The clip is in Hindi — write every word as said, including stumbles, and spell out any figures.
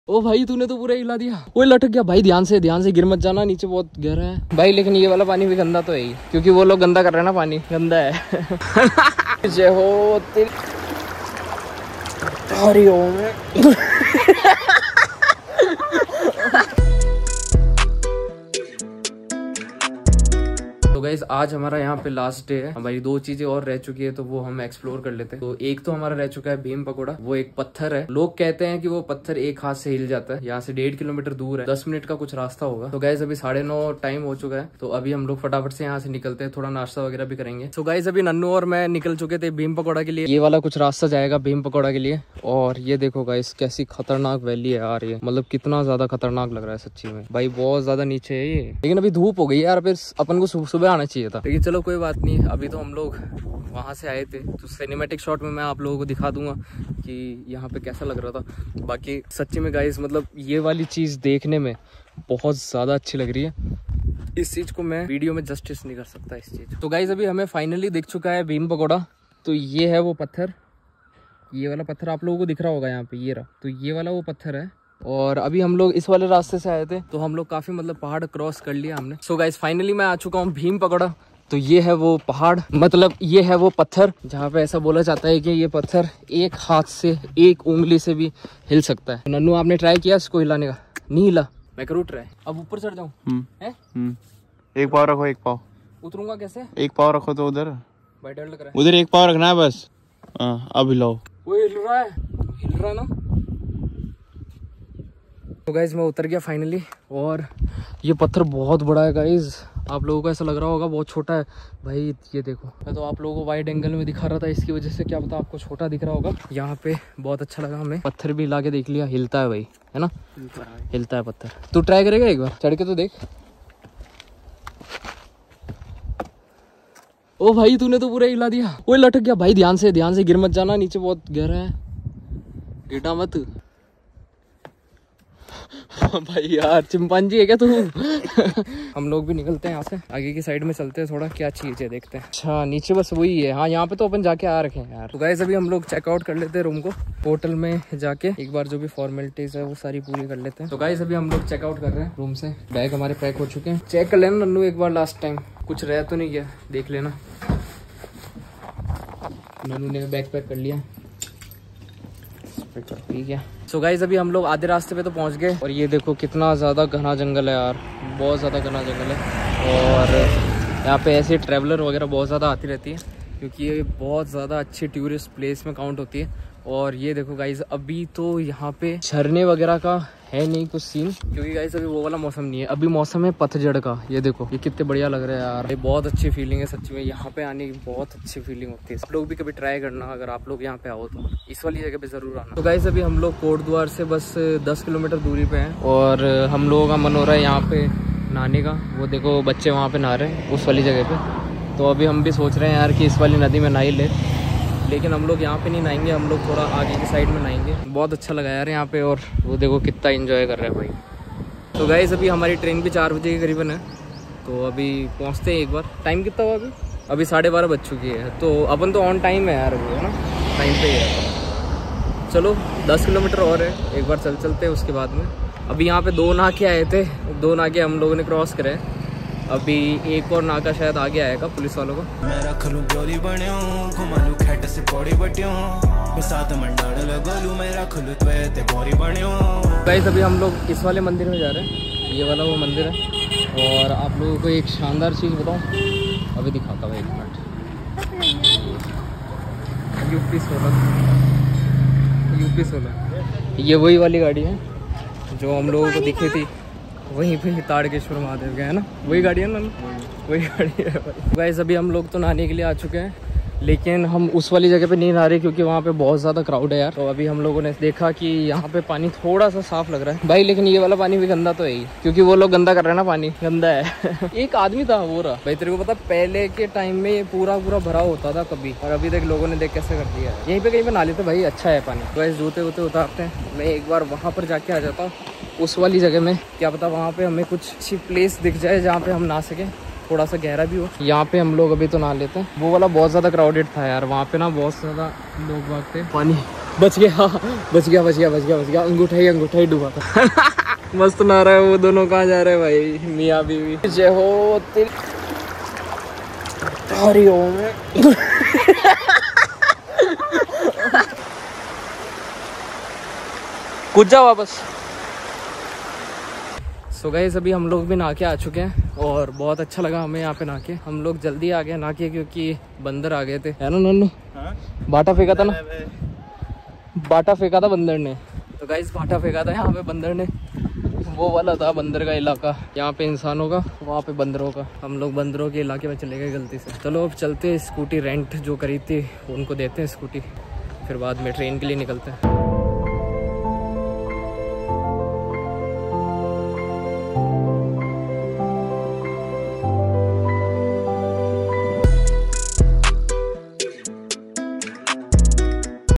ओ भाई तूने तो पूरा हिला दिया। वो लटक गया भाई, ध्यान से ध्यान से गिर मत जाना, नीचे बहुत गहरा है भाई। लेकिन ये वाला पानी भी गंदा तो है ही, क्योंकि वो लोग गंदा कर रहे हैं ना, पानी गंदा है। जय हो तेरी हरिओम। तो गाइस आज हमारा यहाँ पे लास्ट डे है। हमारी दो चीजें और रह चुकी है, तो वो हम एक्सप्लोर कर लेते हैं। तो एक तो हमारा रह चुका है भीम पकोड़ा। वो एक पत्थर है, लोग कहते हैं कि वो पत्थर एक हाथ से हिल जाता है। यहाँ से डेढ़ किलोमीटर दूर है, दस मिनट का कुछ रास्ता होगा। तो गाइस अभी साढ़े नौ टाइम हो चुका है, तो अभी हम लोग फटाफट से यहाँ से निकलते हैं, थोड़ा नाश्ता वगैरह भी करेंगे। तो गाइस अभी नन्नू और मैं निकल चुके थे भीम पकोड़ा के लिए। ये वाला कुछ रास्ता जाएगा भीम पकोड़ा के लिए। और ये देखो गाइस कैसी खतरनाक वैली है यार, ये मतलब कितना ज्यादा खतरनाक लग रहा है सच्ची में भाई, बहुत ज्यादा नीचे है ये। लेकिन अभी धूप हो गई यार, फिर अपन को सुबह आना चाहिए था। लेकिन चलो कोई बात नहीं, अभी तो हम लोग वहाँ से आए थे, तो सिनेमैटिक शॉट में मैं आप लोगों को दिखा दूंगा कि यहाँ पे कैसा लग रहा था। बाकी सच्ची में गाइस मतलब ये वाली चीज़ देखने में बहुत ज़्यादा अच्छी लग रही है। इस चीज़ को मैं वीडियो में जस्टिस नहीं कर सकता इस चीज़। तो गाइस अभी हमें फाइनली दिख चुका है भीम पकोड़ा। तो ये है वो पत्थर, ये वाला पत्थर आप लोगों को दिख रहा होगा यहाँ पे, ये रहा। तो ये वाला वो पत्थर है। और अभी हम लोग इस वाले रास्ते से आए थे, तो हम लोग काफ़ी मतलब पहाड़ क्रॉस कर लिया हमने। सो गाइस फाइनली मैं आ चुका हूँ भीम पकोड़ा। तो ये है वो पहाड़, मतलब ये है वो पत्थर जहाँ पे ऐसा बोला जाता है कि ये पत्थर एक हाथ से, एक उंगली से भी हिल सकता है। नन्नू आपने ट्राई किया इसको हिलाने का? नहीं हिला। मैं करूँ ट्राई, अब ऊपर चढ़ जाऊँ? एक पाव रखो, एक पाव। उतरूंगा कैसे? एक पाव रखो तो उधर, भाई डर लग रहा है। उधर एक पाव रखना है बस। हाँ अब हिलाओ। वो हिल रहा है, हिल रहा ना। तो गाइज मैं उतर गया फाइनली, और ये पत्थर बहुत बड़ा है गाइज। आप लोगों को ऐसा लग रहा होगा बहुत छोटा है भाई, ये देखो। मैं तो आप लोगों को वाइड एंगल में दिखा रहा था, इसकी वजह से क्या पता आपको छोटा दिख रहा होगा। यहाँ पे बहुत अच्छा लगा हमें, पत्थर भी ला के देख लिया, हिलता है भाई, है ना? हिलता है, हिलता है पत्थर। तू ट्राई करेगा एक बार चढ़ के तो देख। ओ भाई तूने तो पूरा हिला दिया। वो लटक गया भाई, ध्यान से ध्यान से गिर मत जाना, नीचे बहुत गहरा है, गिरना मत। भाई यार चिंपांजी है क्या तू? हम लोग भी निकलते हैं यहाँ से, आगे की साइड में चलते हैं, थोड़ा क्या चीज है देखते हैं। अच्छा नीचे बस वही है, हाँ यहाँ पे तो अपन जाके आ रखे हैं यार। तो गाइस अभी हम लोग चेकआउट कर लेते हैं रूम को, होटल में जाके एक बार जो भी फॉर्मेलिटीज है वो सारी पूरी कर लेते हैं। तो गाइस अभी हम लोग चेकआउट कर रहे हैं रूम से, बैग हमारे पैक हो चुके हैं। चेक कर लेना नन्नू एक बार, लास्ट टाइम कुछ रह तो नहीं गया, देख लेना। नन्नू ने बैग पैक कर लिया, ठीक है। सो गाइस अभी हम लोग आधे रास्ते पे तो पहुंच गए, और ये देखो कितना ज़्यादा घना जंगल है यार, बहुत ज़्यादा घना जंगल है। और यहाँ पे ऐसे ट्रैवलर वगैरह बहुत ज़्यादा आती रहती है, क्योंकि ये बहुत ज़्यादा अच्छी टूरिस्ट प्लेस में काउंट होती है। और ये देखो गाइस अभी तो यहाँ पे झरने वगैरह का है नहीं कुछ सीन, क्योंकि गाइस अभी वो वाला मौसम नहीं है, अभी मौसम है पतझड़ का। ये देखो ये कितने बढ़िया लग रहा है यार, ये बहुत अच्छी फीलिंग है सच में, यहाँ पे आने की बहुत अच्छी फीलिंग होती है। सब लोग भी कभी ट्राई करना, अगर आप लोग यहाँ पे आओ तो इस वाली जगह पे जरूर आना। तो गाइस अभी हम लोग कोटद्वार से बस दस किलोमीटर दूरी पे हैं, और हम लोगों का मन हो रहा है यहाँ पे नहाने का। वो देखो बच्चे वहाँ पे नहा रहे हैं उस वाली जगह पे। तो अभी हम भी सोच रहे हैं यार कि इस वाली नदी में नहा ही ले, लेकिन हम लोग यहाँ पे नहीं नहाएंगे, हम लोग थोड़ा आगे की साइड में नहाएंगे। बहुत अच्छा लगा यार यहाँ पे, और वो देखो कितना एंजॉय कर रहे हैं भाई। तो गाइस अभी हमारी ट्रेन भी चार बजे के करीबन है, तो अभी पहुँचते हैं एक बार। टाइम कितना हुआ अभी? अभी साढ़े बारह बज चुकी है, तो अपन तो ऑन टाइम है यार अभी, है ना, टाइम पे ही है। चलो दस किलोमीटर और है, एक बार चल चलते हैं उसके बाद में। अभी यहाँ पे दो नाके आए थे, दो नाके हम लोगों ने क्रॉस करे, अभी एक और नाका शायद आगे आएगा पुलिस वालों को। गाइस अभी हम लोग इस वाले मंदिर में जा रहे हैं, ये वाला वो मंदिर है। और आप लोगों को एक शानदार चीज़ बताऊं, अभी दिखाता हूँ एक मिनट। यूपी सोलह, यूपी सोलह ये वही वाली गाड़ी है जो हम लोगों को दिखी थी वहीं पे ताड़केश्वर महादेव के, है ना, वही गाड़ी है ना, वही गाड़ी है भाई। गाइस अभी हम लोग तो नहाने के लिए आ चुके हैं, लेकिन हम उस वाली जगह पे नहीं नहा रहे, क्योंकि वहाँ पे बहुत ज़्यादा क्राउड है यार। तो अभी हम लोगों ने देखा कि यहाँ पे पानी थोड़ा सा साफ लग रहा है भाई, लेकिन ये वाला पानी भी गंदा तो है ही, क्योंकि वो लोग गंदा कर रहे हैं ना, पानी गंदा है। एक आदमी था वो रहा भाई, तेरे को पता पहले के टाइम में ये पूरा पूरा भरा होता था कभी, और अभी तक लोगों ने देख कैसे कर दिया। यहीं पे कहीं पे नहा लेते भाई, अच्छा है पानी। तो ऐसे जूते वूते उतारते हैं, मैं एक बार वहाँ पर जाके आ जाता हूँ उस वाली जगह में, क्या पता वहाँ पे हमें कुछ अच्छी प्लेस दिख जाए जहाँ पे हम नहा सकें, थोड़ा सा गहरा भी हो। यहाँ पे हम लोग अभी तो नहा लेते हैं, वो वाला बहुत ज़्यादा क्राउडेड था यार, वहाँ पे ना बहुत ज़्यादा लोग भागते, पानी बच गया, हाँ बच गया बच गया बच गया बच गया। अंगूठा ही अंगूठा ही डूबा था। मस्त नहा रहा है वो दोनों। कहाँ जा रहे हैं भाई मियाँ बीवी? जय हो तेरी, हरि ओम। कूद जा वापस। सो so गाइस अभी हम लोग भी नहा के आ चुके हैं और बहुत अच्छा लगा हमें यहाँ पे नहा के। हम लोग जल्दी आ गए नहा के क्योंकि बंदर आ गए थे, है ना नन्नू? बाटा फेंका था ना, बाटा फेंका था बंदर ने। तो गाइस बाटा फेंका था यहाँ पे बंदर ने, वो वाला था बंदर का इलाका। यहाँ पे इंसानों का, वहाँ पे बंदरों का। हम लोग बंदरों के इलाके में चले गए गलती से। चलो अब चलते हैं, स्कूटी रेंट जो करी थी उनको देते हैं स्कूटी, फिर बाद में ट्रेन के लिए निकलते हैं।